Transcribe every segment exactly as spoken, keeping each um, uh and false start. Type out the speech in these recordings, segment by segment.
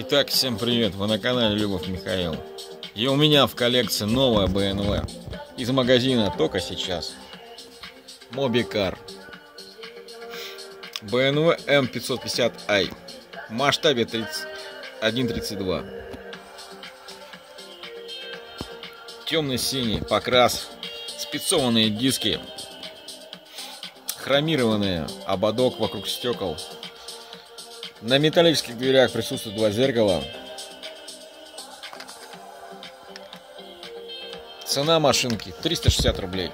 Итак, всем привет, вы на канале Любовь Михаил. И у меня в коллекции новая бэ эн вэ. Из магазина только сейчас. Мобикар. бэ эн вэ эм пятьсот пятьдесят ай. В масштабе один тридцать два. Темно-синий покрас. Спецованные диски. Хромированные ободок вокруг стекол. На металлических дверях присутствуют два зеркала. Цена машинки триста шестьдесят рублей.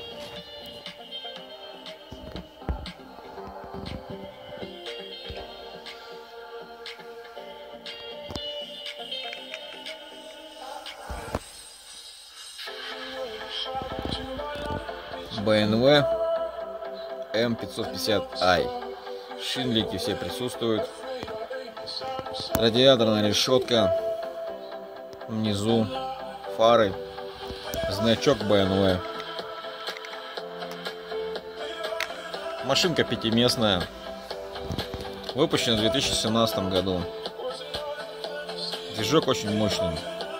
бэ эн вэ эм пятьсот пятьдесят ай. Шинлики все присутствуют. Радиаторная решетка. Внизу фары. Значок бэ эн вэ. Машинка пятиместная. Выпущена в две тысячи семнадцатом году. Движок очень мощный.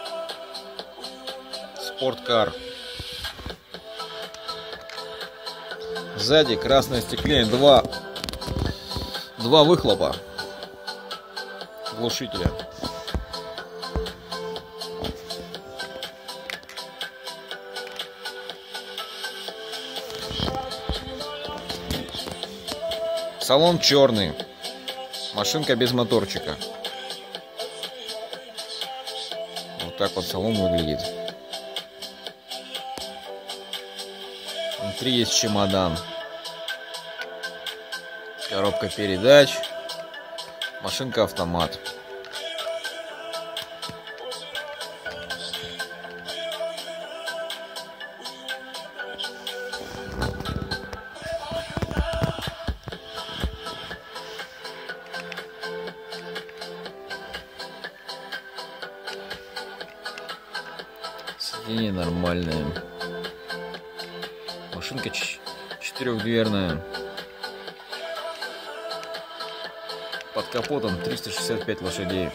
Спорткар. Сзади красное остекление. Два, два выхлопа. Глушителя. Салон черный. Машинка без моторчика. Вот так вот салон выглядит. Внутри есть чемодан. Коробка передач. Машинка автомат. Сиденье нормальное. Машинка четырехдверная. Под капотом триста шестьдесят пять лошадей.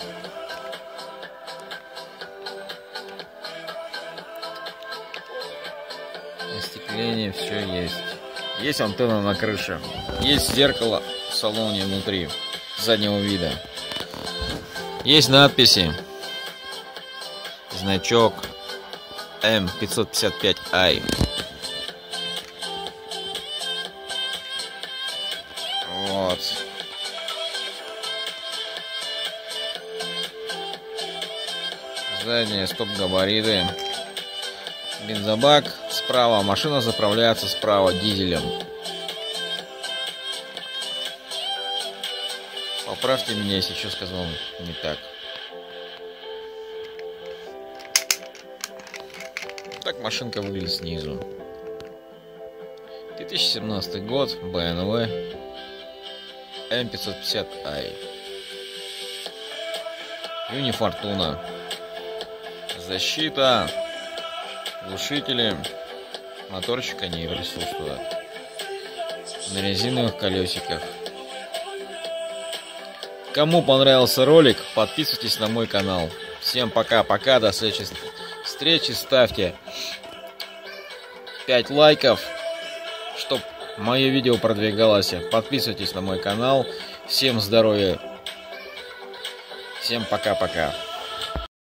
Остекление все есть. Есть антенна на крыше. Есть зеркало в салоне внутри заднего вида. Есть надписи. Значок эм пятьсот пятьдесят пять ай. Вот. Задние стоп-габариты. Бензобак справа. Машина заправляется справа дизелем. Поправьте меня, если что сказал не так. Так машинка выглядит снизу. две тысячи семнадцатый год. бэ эн вэ эм пятьсот пятьдесят ай. Юнифортуна. Защита. Глушители. Моторчика не присутствует. На резиновых колесиках. Кому понравился ролик, подписывайтесь на мой канал. Всем пока-пока. До следующей встречи. Ставьте пять лайков, чтобы мое видео продвигалось. Подписывайтесь на мой канал. Всем здоровья. Всем пока-пока.